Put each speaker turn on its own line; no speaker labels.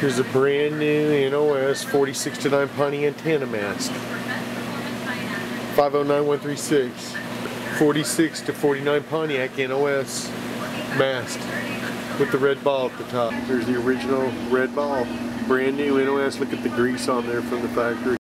Here's a brand new NOS 46 to 9 Pontiac antenna mast. 509136. 46 to 49 Pontiac NOS mast with the red ball at the top. There's the original red ball. Brand new NOS. Look at the grease on there from the factory.